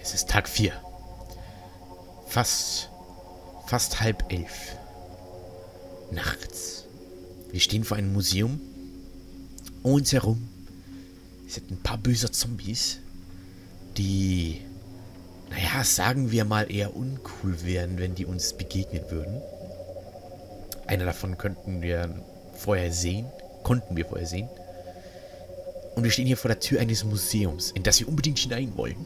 Es ist Tag 4. Fast 22:30. Nachts. Wir stehen vor einem Museum. Um uns herum sind ein paar böse Zombies, die, naja, sagen wir mal, eher uncool wären, wenn die uns begegnen würden. Einer davon konnten wir vorher sehen. Und wir stehen hier vor der Tür eines Museums, in das wir unbedingt hinein wollen.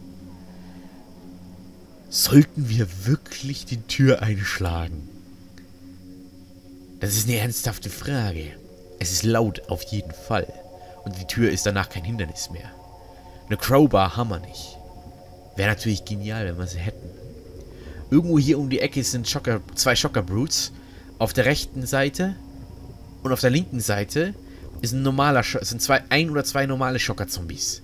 Sollten wir wirklich die Tür einschlagen? Das ist eine ernsthafte Frage. Es ist laut, auf jeden Fall. Und die Tür ist danach kein Hindernis mehr. Eine Crowbar haben wir nicht. Wäre natürlich genial, wenn wir sie hätten. Irgendwo hier um die Ecke sind zwei Shocker Brutes. Auf der rechten Seite und auf der linken Seite ist sind ein oder zwei normale Schocker-Zombies.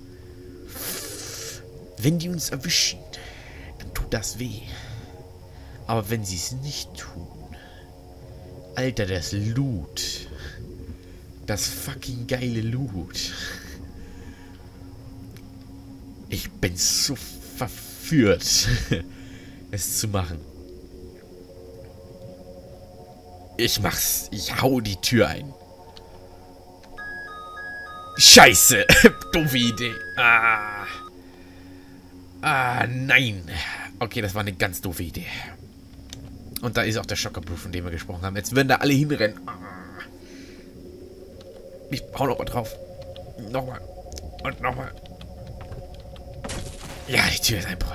Wenn die uns erwischen, dann tut das weh. Aber wenn sie es nicht tun... Alter, das Loot. Das fucking geile Loot. Ich bin so verführt, es zu machen. Ich mach's. Ich hau die Tür ein. Scheiße. Doofe Idee. Nein. Okay, das war eine ganz doofe Idee. Und da ist auch der Shockerbrew, von dem wir gesprochen haben. Jetzt werden da alle hinrennen. Ich hau nochmal drauf. Nochmal. Und nochmal. Ja, die Tür ist einfach.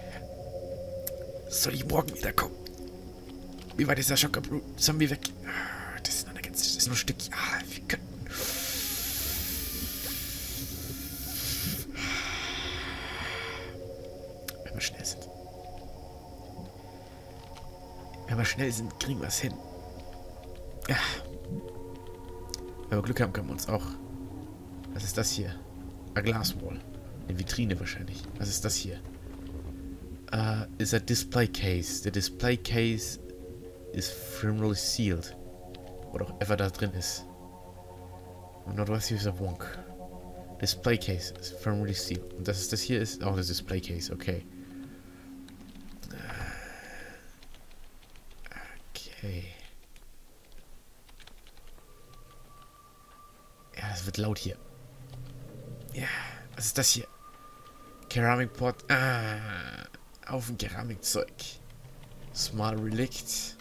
Soll ich morgen wiederkommen? Wie weit ist der Shockerbrew? Zombie weg. Das ist noch eine ganze... Das ist nur ein Stückchen. Wir können... Wenn wir schnell sind. Wenn wir schnell sind, kriegen wir es hin. Ja. Wenn wir Glück haben, können wir uns auch... Was ist das hier? A Glass Wall. Eine Vitrine wahrscheinlich. Was ist das hier? Ist a Display Case. The Display Case is firmly sealed. Oder auch ever da drin ist. Not worth use of wonk. Display Case is firmly sealed. Und das hier ist auch das Display Case, okay. Okay. Ja, das wird laut hier. Ja, was ist das hier? Ceramic Pot. Auf ein Keramikzeug. Small Relict.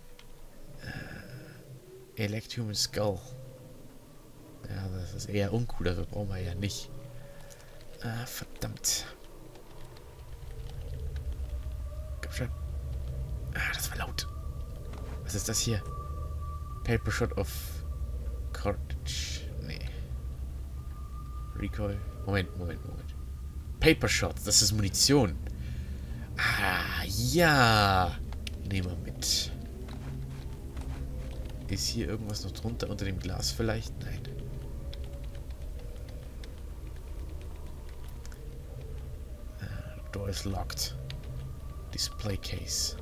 Elect Human Skull. Ja, das ist eher uncool, dafür brauchen wir ja nicht. Verdammt. Komm schon. Das war laut. Was ist das hier? Paper Shot of Cartridge. Nee. Recoil. Moment. Paper Shots, das ist Munition. Ja. Nehmen wir mit. Ist hier irgendwas noch drunter unter dem Glas vielleicht? Nein. Door is locked. Display Case.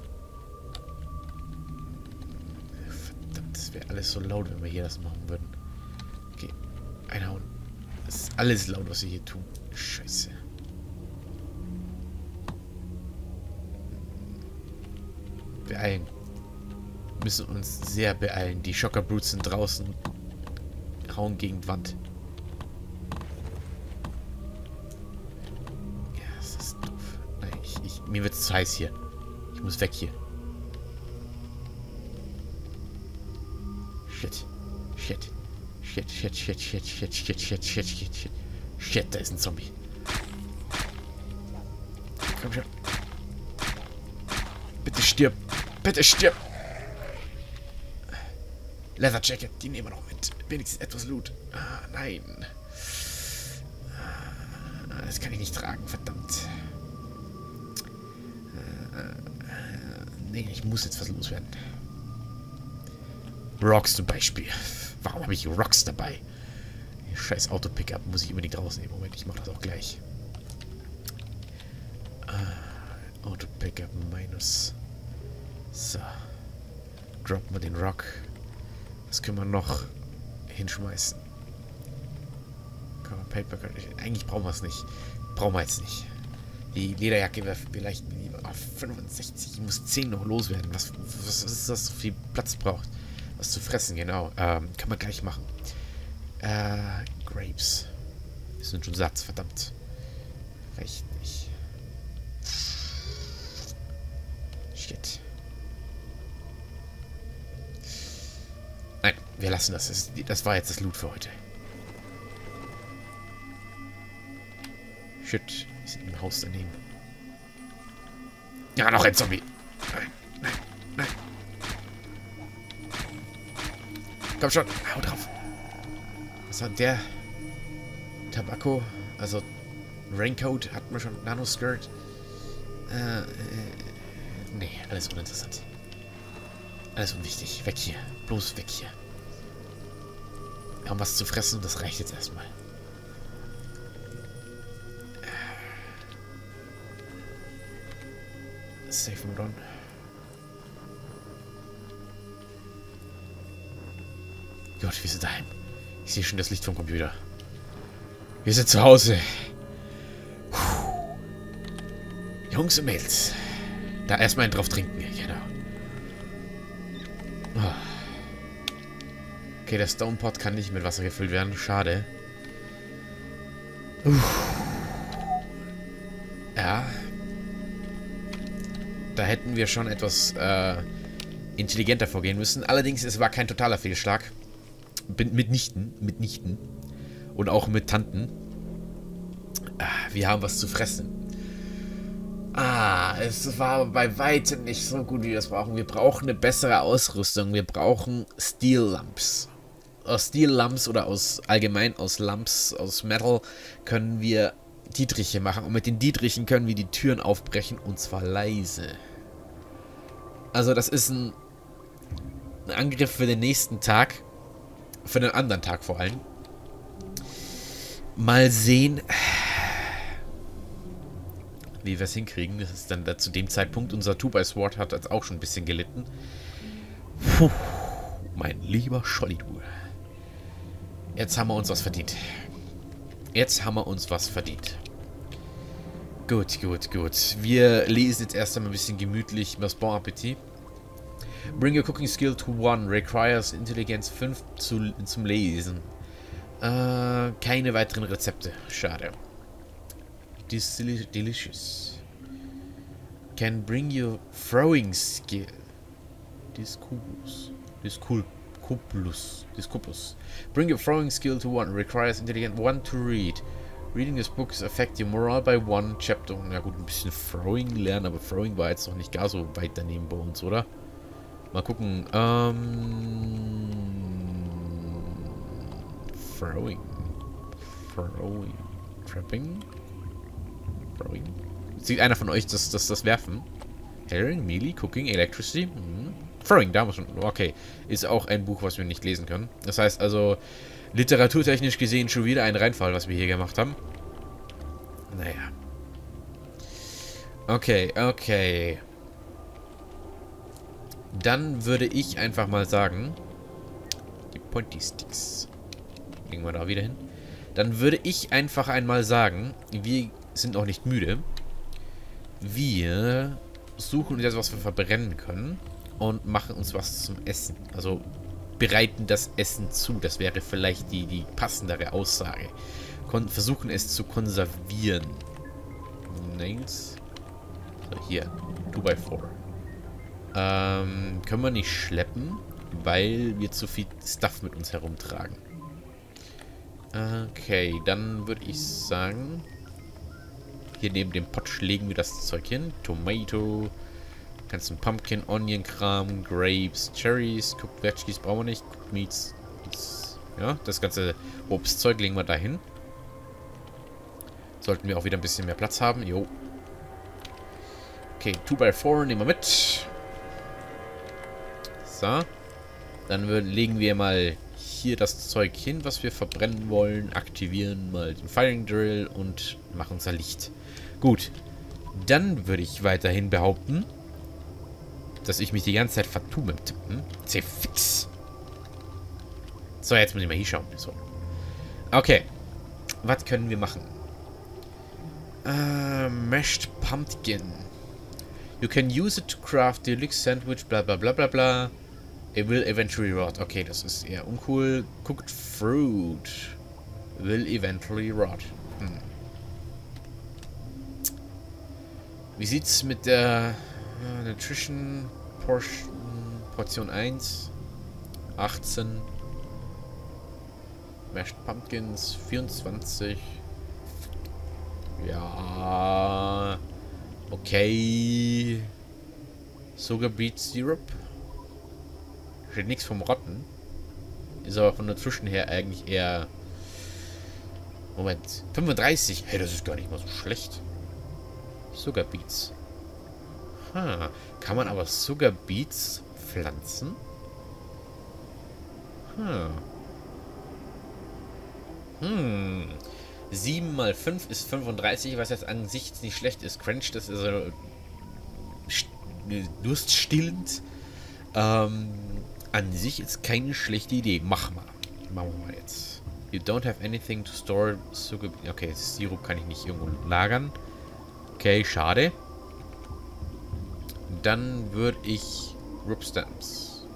Verdammt, das wäre alles so laut, wenn wir hier das machen würden. Okay, einhauen. Das ist alles laut, was wir hier tun. Scheiße. Beeilen. Wir müssen uns sehr beeilen. Die Shocker Brutes sind draußen. Hauen gegen die Wand. Ja, das ist doof. Nein, mir wird es zu heiß hier. Ich muss weg hier. Shit, da ist ein Zombie. Komm schon. Bitte stirb. Bitte stirb. Leather Jacket, die nehmen wir noch mit. Wenigstens etwas Loot. Nein. Das kann ich nicht tragen, verdammt. Nee, ich muss jetzt was loswerden. Rocks zum Beispiel. Warum habe ich Rocks dabei? Scheiß Auto-Pickup muss ich unbedingt rausnehmen. Moment, ich mache das auch gleich. Auto-Pickup minus. So. Droppen wir den Rock. Was können wir noch hinschmeißen? Paper. Eigentlich brauchen wir es nicht. Brauchen wir jetzt nicht. Die Lederjacke wäre vielleicht auf 65. Ich muss 10 noch loswerden. Was ist das, so viel Platz braucht? Was zu fressen, genau. Kann man gleich machen. Grapes. Wir sind schon satt, verdammt. Reicht nicht. Shit. Nein, wir lassen das. Das war jetzt das Loot für heute. Shit. Wir sind im Haus daneben. Ja, noch ein Zombie. Nein, nein, nein. Komm schon, hau drauf. Was hat der? Tabakko, also Raincoat hat man schon. Nanoskirt. Nee, alles uninteressant. Alles unwichtig. Weg hier. Bloß weg hier. Wir haben was zu fressen und das reicht jetzt erstmal. Safe and run. Gott, wir sind daheim. Ich sehe schon das Licht vom Computer. Wir sind zu Hause. Puh. Jungs und Mädels. Da erstmal einen drauf trinken. Genau. Oh. Okay, der Stone Pot kann nicht mit Wasser gefüllt werden. Schade. Ja. Da hätten wir schon etwas intelligenter vorgehen müssen. Allerdings, es war kein totaler Fehlschlag. Mitnichten. Und auch mit Tanten. Wir haben was zu fressen. Es war bei weitem nicht so gut, wie wir es brauchen. Wir brauchen eine bessere Ausrüstung. Wir brauchen Steel Lamps. Aus Steel Lamps oder allgemein aus Lamps, aus Metal, können wir Dietriche machen. Und mit den Dietrichen können wir die Türen aufbrechen. Und zwar leise. Also das ist ein Angriff für den nächsten Tag. Für den anderen Tag vor allem. Mal sehen, wie wir es hinkriegen. Das ist dann zu dem Zeitpunkt. Unser 2x-Sword hat jetzt auch schon ein bisschen gelitten. Puh, mein lieber Scholli, du. Jetzt haben wir uns was verdient. Gut. Wir lesen jetzt erst einmal ein bisschen gemütlich. Bon Appetit. Bring your cooking skill to 1. Requires Intelligenz 5 zum Lesen. Keine weiteren Rezepte. Schade. Delicious. Can bring your throwing skill. Discupus. Bring your throwing skill to 1. Requires Intelligence 1 to read. Reading this book is affect your morale by 1 chapter. Ja gut, ein bisschen Throwing lernen, aber Throwing war jetzt noch nicht gar so weit daneben bei uns, oder? Mal gucken. Throwing. Trapping. Throwing. Sieht einer von euch das Werfen? Herring, Melee, Cooking, Electricity. Throwing, da muss man. Okay. Ist auch ein Buch, was wir nicht lesen können. Das heißt also, literaturtechnisch gesehen schon wieder ein Reinfall, was wir hier gemacht haben. Naja. Okay. Dann würde ich einfach mal sagen, die Pointy Sticks. Legen wir da wieder hin. Dann würde ich einfach einmal sagen, wir sind noch nicht müde. Wir suchen uns jetzt, was wir verbrennen können und machen uns was zum Essen. Also bereiten das Essen zu. Das wäre vielleicht die passendere Aussage. Versuchen es zu konservieren. Nails. So, hier. 2x4. Können wir nicht schleppen, weil wir zu viel Stuff mit uns herumtragen. Okay, dann würde ich sagen, hier neben dem Pot legen wir das Zeug hin. Tomato, ganzen Pumpkin, Onion-Kram, Grapes, Cherries, Cooked Veggies brauchen wir nicht, Cooked Meats, ja, das ganze Obstzeug legen wir dahin. Sollten wir auch wieder ein bisschen mehr Platz haben, jo. Okay, 2x4 nehmen wir mit. So. Dann legen wir mal hier das Zeug hin, was wir verbrennen wollen. Aktivieren mal den Firing Drill und machen unser Licht. Gut. Dann würde ich weiterhin behaupten, dass ich mich die ganze Zeit vertue mit Tippen. C-Fix. So, jetzt muss ich mal hinschauen. So. Okay. Was können wir machen? Mashed Pumpkin. You can use it to craft deluxe sandwich, bla bla bla bla bla. It will eventually rot. Okay, das ist eher uncool. Cooked fruit will eventually rot. Wie sieht's mit der Nutrition Portion 1? 18. Mashed Pumpkins 24. Ja. Okay. Sugar Beet Syrup. Steht nichts vom Rotten. Ist aber von der Nutrition her eigentlich eher... Moment. 35. Hey, das ist gar nicht mal so schlecht. Sugar Beets. Kann man aber Sugar Beets pflanzen? 7 mal 5 ist 35, was jetzt an sich nicht schlecht ist. Crunch, das ist also durststillend. An sich ist keine schlechte Idee. Machen wir mal jetzt. You don't have anything to store Sugar. Okay, Sirup kann ich nicht irgendwo lagern. Okay, schade. Dann würde ich Rub Stamps.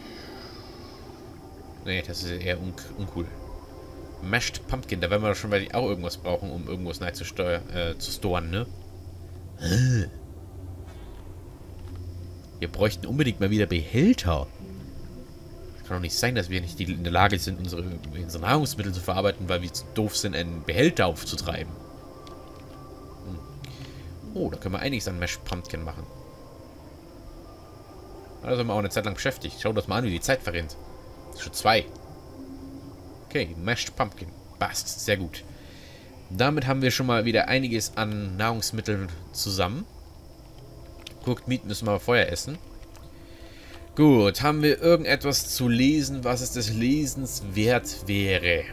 Nee, das ist eher uncool. Mashed Pumpkin, da werden wir schon mal auch irgendwas brauchen, um irgendwas neu zu storen, ne? Wir bräuchten unbedingt mal wieder Behälter. Kann doch nicht sein, dass wir nicht in der Lage sind, unsere Nahrungsmittel zu verarbeiten, weil wir zu doof sind, einen Behälter aufzutreiben. Oh, da können wir einiges an Mashed Pumpkin machen. Da sind wir auch eine Zeit lang beschäftigt. Schau das mal an, wie die Zeit verrinnt. Das ist schon 2. Okay, Mashed Pumpkin. Passt, sehr gut. Damit haben wir schon mal wieder einiges an Nahrungsmitteln zusammen. Cooked Meat müssen wir vorher essen. Gut, haben wir irgendetwas zu lesen, was es des Lesens wert wäre?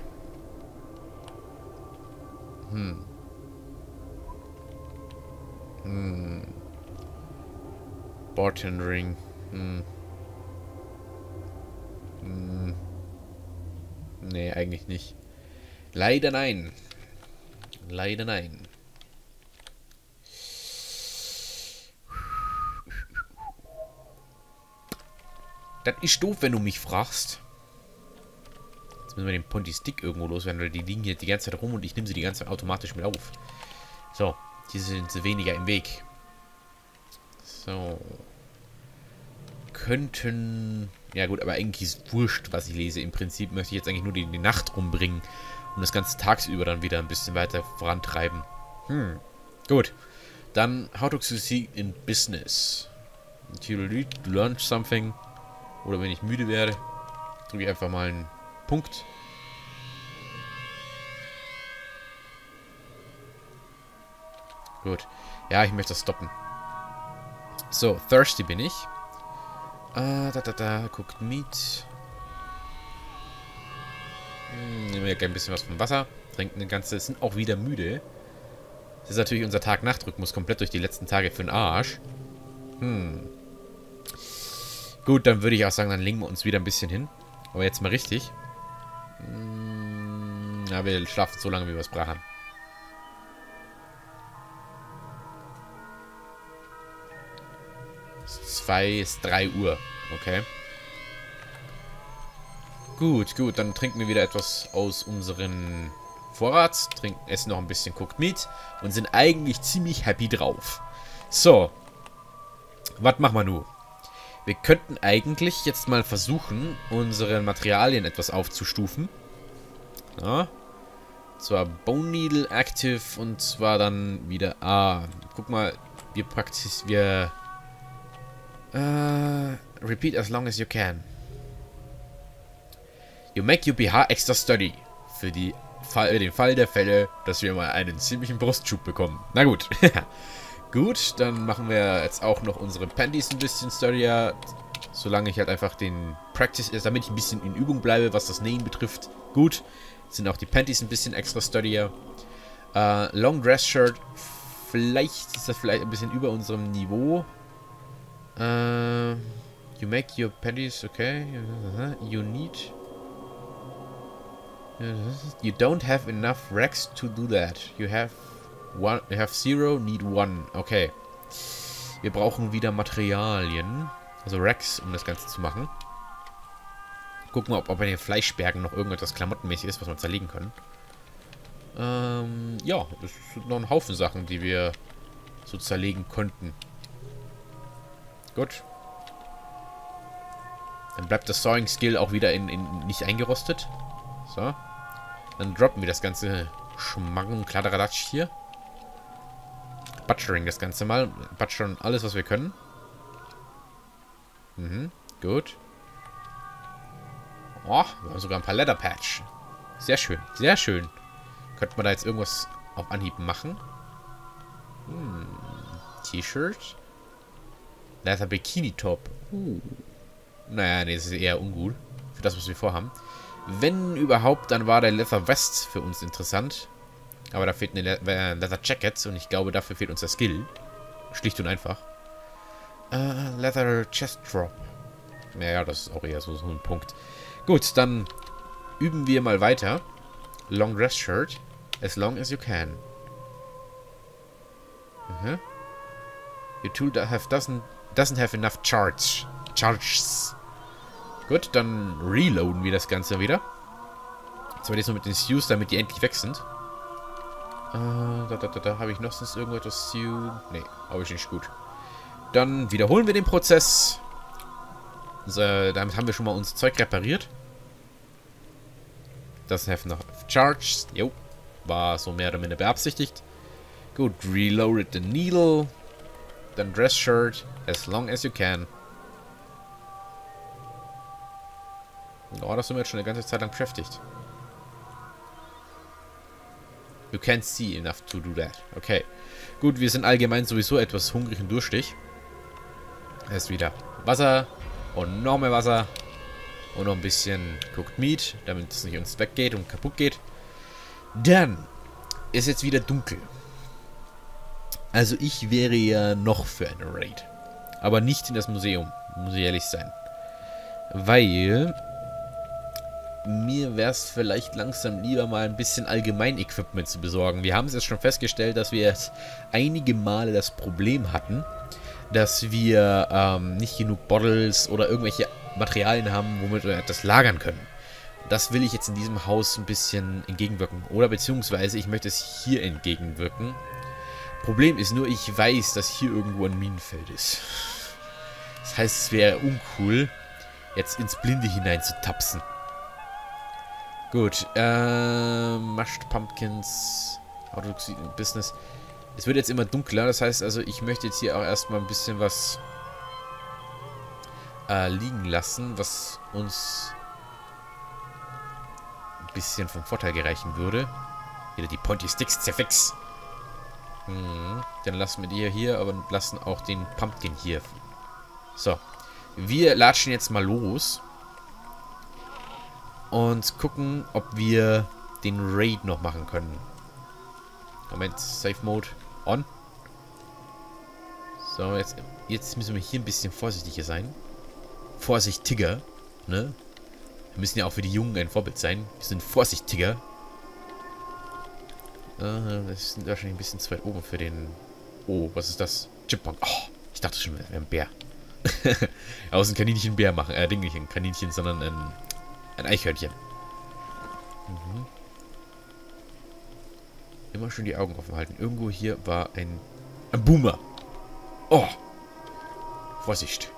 Bartendering. Nee, eigentlich nicht. Leider nein. Leider nein. Das ist doof, wenn du mich fragst. Jetzt müssen wir den Ponty-Stick irgendwo loswerden, weil die liegen hier die ganze Zeit rum und ich nehme sie die ganze Zeit automatisch mit auf. So, hier sind sie weniger im Weg. So. Könnten... Ja gut, aber eigentlich ist wurscht, was ich lese. Im Prinzip möchte ich jetzt eigentlich nur die Nacht rumbringen und das Ganze tagsüber dann wieder ein bisschen weiter vorantreiben. Gut. Dann, how to succeed in business. Until you learn something. Oder wenn ich müde werde, drücke ich einfach mal einen Punkt. Gut. Ja, ich möchte das stoppen. So, thirsty bin ich. Guckt Meat. Nehmen wir ein bisschen was vom Wasser. Trinken eine ganze. Sind auch wieder müde. Das ist natürlich unser Tag-Nacht-Rhythmus komplett durch die letzten Tage für den Arsch. Gut, dann würde ich auch sagen, dann legen wir uns wieder ein bisschen hin. Aber jetzt mal richtig. Ja, wir schlafen so lange, wie wir es brauchen. Ist 3 Uhr. Okay. Gut, dann trinken wir wieder etwas aus unseren Vorrat. Essen noch ein bisschen Cooked Meat. Und sind eigentlich ziemlich happy drauf. So. Was machen wir nun? Wir könnten eigentlich jetzt mal versuchen, unsere Materialien etwas aufzustufen. Ja. Zwar Bone Needle Active und zwar dann wieder... guck mal, wir repeat as long as you can. You make your BH extra sturdy. Für den Fall der Fälle, dass wir mal einen ziemlichen Brustschub bekommen. Na gut. Gut, dann machen wir jetzt auch noch unsere Panties ein bisschen sturdier. Solange ich halt einfach den Practice, damit ich ein bisschen in Übung bleibe, was das Nähen betrifft. Gut. Jetzt sind auch die Panties ein bisschen extra sturdier. Long Dress Shirt. Vielleicht ist das vielleicht ein bisschen über unserem Niveau. You make your panties, okay. You need... You don't have enough racks to do that. You have One, we have zero, need one. Okay. Wir brauchen wieder Materialien. Also Racks, um das Ganze zu machen. Gucken wir, ob bei den Fleischbergen noch irgendetwas klamottenmäßig ist, was wir zerlegen können. Ja, es sind noch ein Haufen Sachen, die wir so zerlegen konnten. Gut. Dann bleibt das Sawing Skill auch wieder nicht eingerostet. So. Dann droppen wir das ganze Schmarrn Kladderadatsch hier. Butchering das Ganze mal. Butchern alles, was wir können. Mhm, gut. Oh, wir haben sogar ein paar Leather Patch. Sehr schön, sehr schön. Könnte man da jetzt irgendwas auf Anhieb machen? T-Shirt. Leather Bikini Top. Naja, nee, das ist eher ungut. Für das, was wir vorhaben. Wenn überhaupt, dann war der Leather Vest für uns interessant. Aber da fehlt eine Leather Jacket und ich glaube, dafür fehlt uns der Skill. Schlicht und einfach. Leather Chest Drop. Naja, das ist auch eher so ein Punkt. Gut, dann üben wir mal weiter. Long Dress Shirt. As long as you can. Your tool doesn't have enough charges. Gut, dann reloaden wir das Ganze wieder. Jetzt werde ich so mit den Stews, damit die endlich weg sind. Da habe ich noch sonst irgendetwas Stew. Nee, habe ich nicht. Gut. Dann wiederholen wir den Prozess. So, damit haben wir schon mal unser Zeug repariert. Das have noch charged. Jo. War so mehr oder minder beabsichtigt. Gut, reloaded the needle. Dann Dress Shirt. As long as you can. Oh, das sind wir jetzt schon eine ganze Zeit lang beschäftigt. You can't see enough to do that. Okay. Gut, wir sind allgemein sowieso etwas hungrig und durstig. Erst wieder Wasser. Und noch mehr Wasser. Und noch ein bisschen Cooked Meat, damit es nicht uns weggeht und kaputt geht. Dann ist jetzt wieder dunkel. Also ich wäre ja noch für eine Raid. Aber nicht in das Museum, muss ich ehrlich sein. Weil mir wäre es vielleicht langsam lieber mal ein bisschen Allgemein-Equipment zu besorgen. Wir haben es jetzt schon festgestellt, dass wir jetzt einige Male das Problem hatten, dass wir nicht genug Bottles oder irgendwelche Materialien haben, womit wir etwas lagern können. Das will ich jetzt in diesem Haus ein bisschen entgegenwirken. Oder beziehungsweise ich möchte es hier entgegenwirken. Problem ist nur, ich weiß, dass hier irgendwo ein Minenfeld ist. Das heißt, es wäre uncool, jetzt ins Blinde hinein zu tapsen. Gut, Mashed Pumpkins, Business. Es wird jetzt immer dunkler, das heißt also, ich möchte jetzt hier auch erstmal ein bisschen was liegen lassen, was uns ein bisschen vom Vorteil gereichen würde. Wieder die Pointy Sticks, zerfix. Dann lassen wir die hier, aber lassen auch den Pumpkin hier. So, wir latschen jetzt mal los und gucken, ob wir den Raid noch machen können. Moment, Safe Mode on. So, jetzt müssen wir hier ein bisschen vorsichtiger sein. Vorsichtiger, ne? Wir müssen ja auch für die Jungen ein Vorbild sein. Wir sind vorsichtiger. Das sind wahrscheinlich ein bisschen zu weit oben für den... Oh, was ist das? Chipmunk. Oh, ich dachte schon, wir wären ein Bär. Aus einem Kaninchenbär machen. Nicht ein Kaninchen, sondern ein Eichhörnchen. Immer schön die Augen offen halten. Irgendwo hier war ein Boomer. Oh. Vorsicht.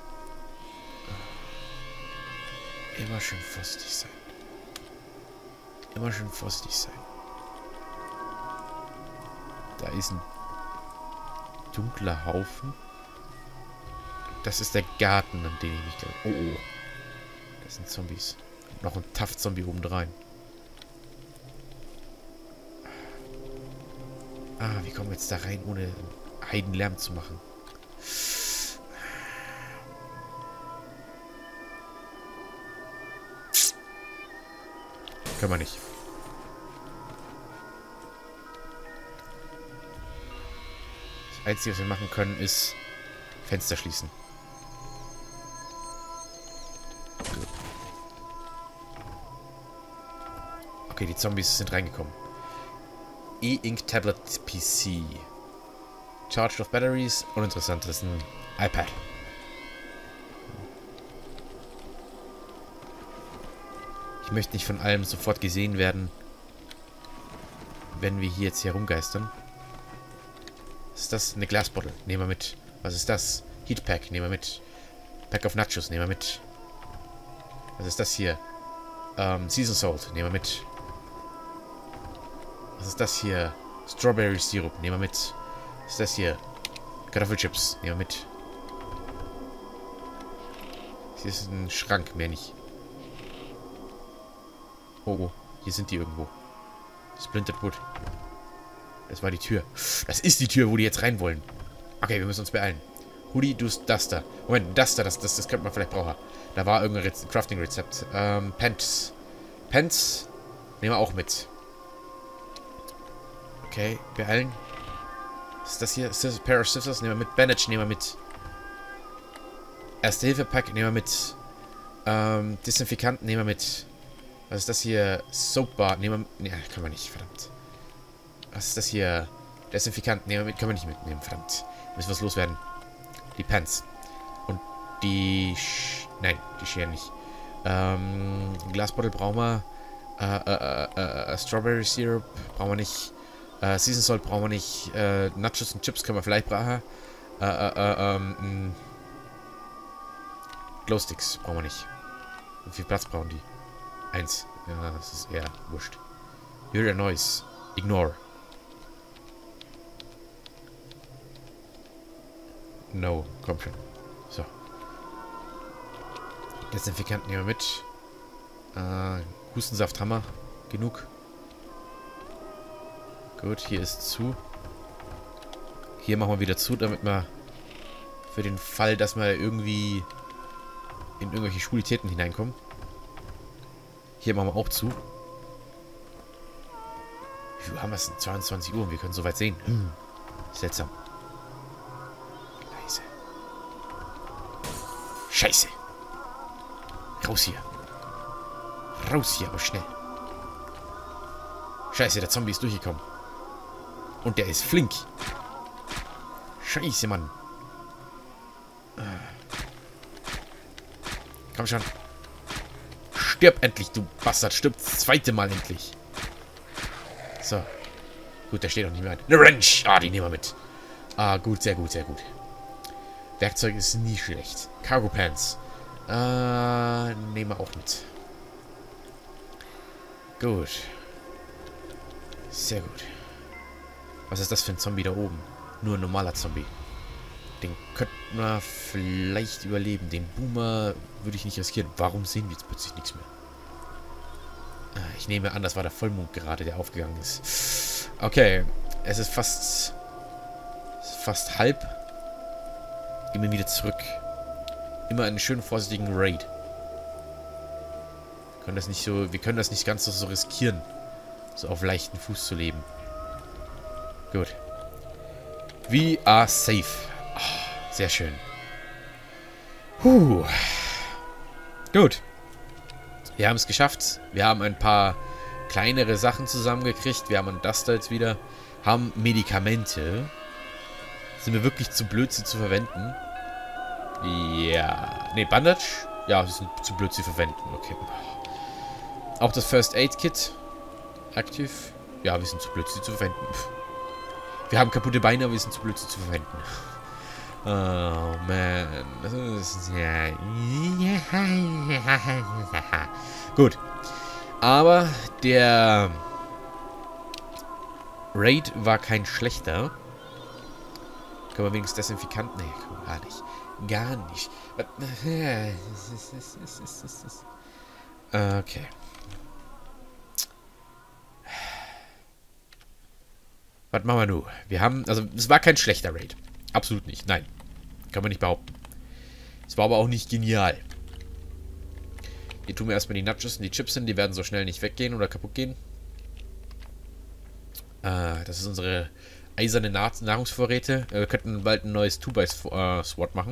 Immer schön vorsichtig sein. Immer schön vorsichtig sein. Da ist ein dunkler Haufen. Das ist der Garten, an den ich mich glaube. Oh, oh. Das sind Zombies. Und noch ein Tough-Zombie obendrein. Ah, wie kommen wir jetzt da rein, ohne Heidenlärm zu machen? Können wir nicht. Das Einzige, was wir machen können, ist Fenster schließen. Okay, die Zombies sind reingekommen. E-Ink Tablet PC. Charged of Batteries. Uninteressant, das ist ein iPad. Ich möchte nicht von allem sofort gesehen werden, wenn wir hier jetzt herumgeistern. Was ist das? Eine Glasbottle. Nehmen wir mit. Was ist das? Heatpack. Nehmen wir mit. Pack of Nachos. Nehmen wir mit. Was ist das hier? Season Salt. Nehmen wir mit. Was ist das hier? Strawberry Syrup. Nehmen wir mit. Was ist das hier? Kartoffelchips. Nehmen wir mit. Hier ist ein Schrank. Mehr nicht. Oh, oh. Hier sind die irgendwo. Splintered Wood. Das war die Tür. Das ist die Tür, wo die jetzt rein wollen. Okay, wir müssen uns beeilen. Hoodie, Duster. Moment, Duster, das könnte man vielleicht brauchen. Da war irgendein Crafting-Rezept. Pants. Pants nehmen wir auch mit. Okay, beeilen. Was ist das hier? Pair of Scissors nehmen wir mit. Bandage nehmen wir mit. Erste-Hilfe-Pack nehmen wir mit. Desinfikant nehmen wir mit. Was ist das hier? Soapbar nehmen wir... Ja, kann man nicht, verdammt. Was ist das hier? Desinfikant nehmen wir mit. Können wir nicht mitnehmen, verdammt. Müssen wir was loswerden. Die Pants. Und die... Nein, die Schere nicht. Glasbottle brauchen wir. Strawberry Syrup brauchen wir nicht. Season Salt brauchen wir nicht. Nachos und Chips können wir vielleicht brauchen. Glowsticks brauchen wir nicht. Wie viel Platz brauchen die? 1. Ja, das ist eher wurscht. Hear a noise. Ignore. No, komm schon. So. Desinfikant nehmen wir mit. Hustensaft haben wir. Genug. Gut, hier ist zu. Hier machen wir wieder zu, damit wir für den Fall, dass wir irgendwie in irgendwelche Schwulitäten hineinkommen. Hier machen wir auch zu. Wie viel haben wir es? 22 Uhr und wir können soweit sehen. Seltsam. Leise. Scheiße. Raus hier. Raus hier, aber schnell. Scheiße, der Zombie ist durchgekommen. Und der ist flink. Scheiße, Mann. Komm schon. Stirb endlich, du Bastard. Stirb das zweite Mal endlich. So. Gut, der steht noch nicht mehr ein. Eine Wrench. Ah, die nehmen wir mit. Ah, gut, sehr gut, sehr gut. Werkzeug ist nie schlecht. Cargo Pants. Nehmen wir auch mit. Gut. Sehr gut. Was ist das für ein Zombie da oben? Nur ein normaler Zombie. Den könnten wir vielleicht überleben. Den Boomer würde ich nicht riskieren. Warum sehen wir jetzt plötzlich nichts mehr? Ich nehme an, das war der Vollmond gerade, der aufgegangen ist. Okay. Es ist fast halb. Gehen wir wieder zurück. Immer einen schönen vorsichtigen Raid. Wir können das nicht ganz so riskieren, so auf leichten Fuß zu leben. Gut. We are safe. Oh, sehr schön. Gut. Wir haben es geschafft. Wir haben ein paar kleinere Sachen zusammengekriegt. Wir haben einen Duster jetzt wieder. Haben Medikamente. Sind wir wirklich zu blöd, sie zu verwenden? Ja. Ne, Bandage? Ja, wir sind zu blöd, sie zu verwenden. Okay. Auch das First Aid Kit. Aktiv. Ja, wir sind zu blöd, sie zu verwenden. Wir haben kaputte Beine, aber wir sind zu blöd, sie zu verwenden. Oh, man. Das ist ja... Gut. Aber der Raid war kein schlechter. Können wir wenigstens Desinfikant... Nee, gar nicht. Gar nicht. Okay. Was machen wir nun? Wir haben... Also, es war kein schlechter Raid. Absolut nicht. Nein. Kann man nicht behaupten. Es war aber auch nicht genial. Hier tun wir erstmal die Nachos und die Chips hin. Die werden so schnell nicht weggehen oder kaputt gehen. Das ist unsere eiserne Nahrungsvorräte. Wir könnten bald ein neues 2x-Sword machen.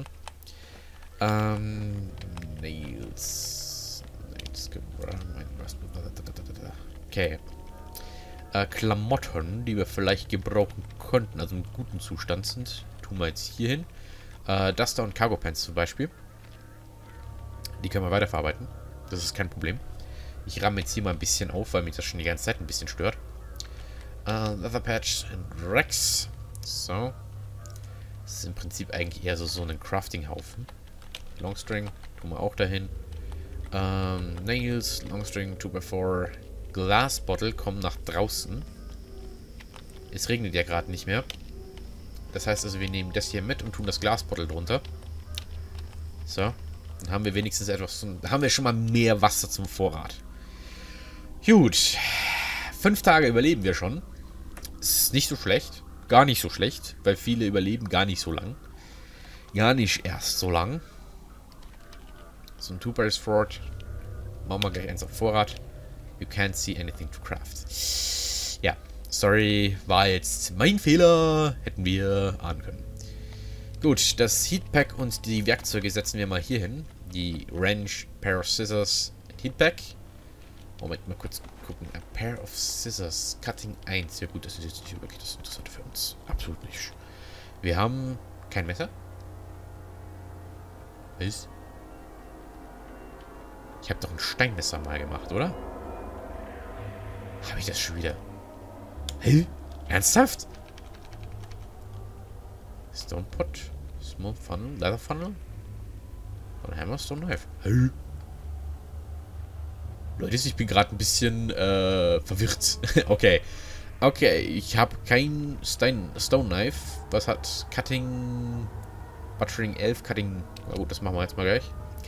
Nails. Okay. Klamotten, die wir vielleicht gebrauchen könnten, also im guten Zustand sind. Tun wir jetzt hier hin. Duster und Cargo Pants zum Beispiel. Die können wir weiterverarbeiten. Das ist kein Problem. Ich ramme jetzt hier mal ein bisschen auf, weil mich das schon die ganze Zeit ein bisschen stört. Leather Patch und Rex. So. Das ist im Prinzip eigentlich eher so ein Crafting-Haufen. Longstring tun wir auch dahin. Nails, Longstring, 2x4, Glass Bottle kommen nach draußen. Es regnet ja gerade nicht mehr. Das heißt also, wir nehmen das hier mit und tun das Glass Bottle drunter. So. Dann haben wir wenigstens etwas zum... Haben wir schon mal mehr Wasser zum Vorrat. Gut. 5 Tage überleben wir schon. Ist nicht so schlecht. Gar nicht so schlecht. Weil viele überleben gar nicht so lang. Gar nicht erst so lang. So ein Two-Bars Fort. Machen wir gleich eins auf Vorrat. You can't see anything to craft. Ja. Sorry. War jetzt mein Fehler. Hätten wir ahnen können. Gut, das Heatpack und die Werkzeuge setzen wir mal hier hin. Die Wrench, Pair of Scissors, Heatpack. Moment, mal kurz gucken. A Pair of Scissors, Cutting 1. Ja gut, das ist jetzt nicht wirklich das Interessante für uns. Absolut nicht. Wir haben kein Messer. Was? Ich habe doch ein Steinmesser mal gemacht, oder? Habe ich das schon wieder? Hä? Ernsthaft? Stone Pot, Small Funnel, Leather Funnel und Hammer, Stone Knife. Hey. Leute, ich bin gerade ein bisschen verwirrt. Okay. Okay, ich habe kein Stone Knife. Was hat Cutting, Buttering 11, Cutting... Na gut, das machen wir jetzt mal gleich.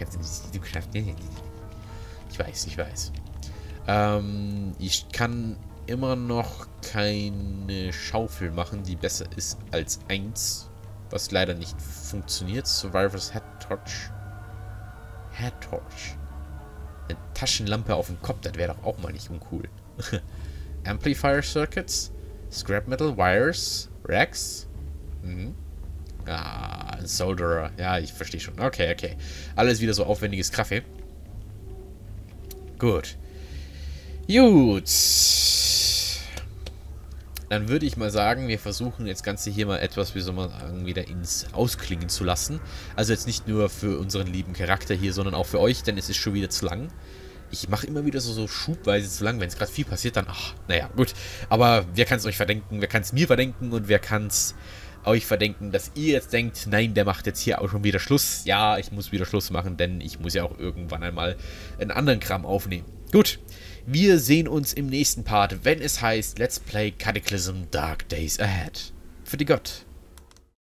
Ich weiß, ich weiß. Ich kann immer noch keine Schaufel machen, die besser ist als 1. Was leider nicht funktioniert. Survivor's Head Torch. Head Torch. Eine Taschenlampe auf dem Kopf, das wäre doch auch mal nicht uncool. Amplifier Circuits. Scrap Metal Wires. Racks. Mhm. Ah, Solderer. Ja, ich verstehe schon. Okay, okay. Alles wieder so aufwendiges Kaffee. Gut. Gut. Dann würde ich mal sagen, wir versuchen das Ganze hier mal etwas, wie soll man sagen, wieder ins Ausklingen zu lassen. Also jetzt nicht nur für unseren lieben Charakter hier, sondern auch für euch, denn es ist schon wieder zu lang. Ich mache immer wieder so schubweise zu lang. Wenn es gerade viel passiert, dann, ach, naja, gut. Aber wer kann es euch verdenken? Wer kann es mir verdenken? Und wer kann es euch verdenken, dass ihr jetzt denkt, nein, der macht jetzt hier auch schon wieder Schluss. Ja, ich muss wieder Schluss machen, denn ich muss ja auch irgendwann einmal einen anderen Kram aufnehmen. Gut, wir sehen uns im nächsten Part, wenn es heißt Let's Play Cataclysm Dark Days Ahead. Für die Gott.